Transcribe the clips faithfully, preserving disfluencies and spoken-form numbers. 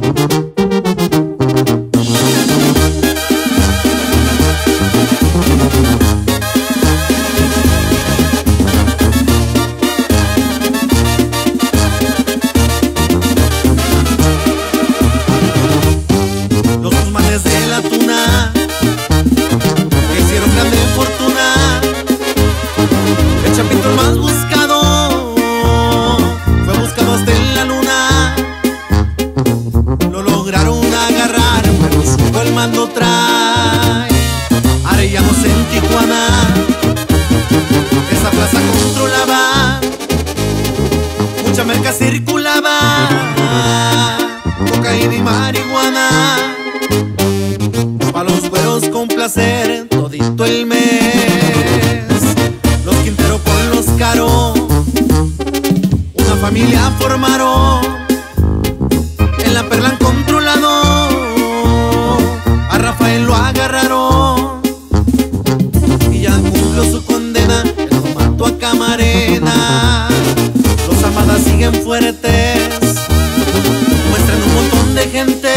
Lo trae Arellanos en Tijuana. Esa plaza controlaba, mucha merca circulaba, cocaína y marihuana. Pa' los güeros con placer todito el mes. Los Quintero con los Caro una familia formaron. En la Perla han controlado, a Rafael lo agarraron y ya cumplió su condena. Él lo mató a Camarena. Los Amadas siguen fuertes, muestran un montón de gente,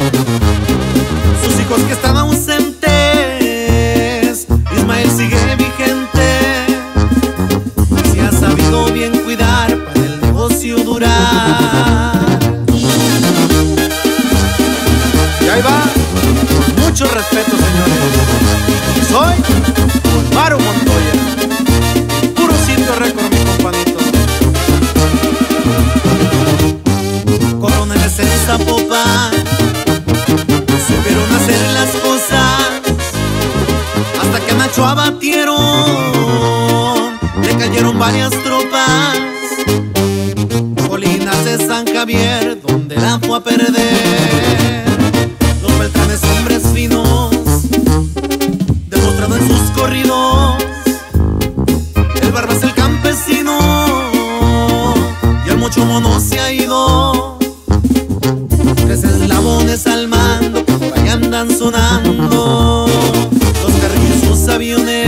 sus hijos que están ausentes. Ismael sigue vigente, se ha sabido bien cuidar para el negocio durar. Y ahí va. Mucho respeto, señores. Soy Maro Montoya, puro sitio récord, mi compadito. Coroneles en Zapopan supieron hacer las cosas, hasta que a Nacho abatieron, le cayeron varias tropas. Colinas de San Javier, donde la fue a perder. Beltranes, hombres finos, demostrado en sus corridos. El Barbas, el campesino, y el Mocho Mono se ha ido. Tres eslabones al mando que por ahí andan sonando, los carrillos, sus aviones.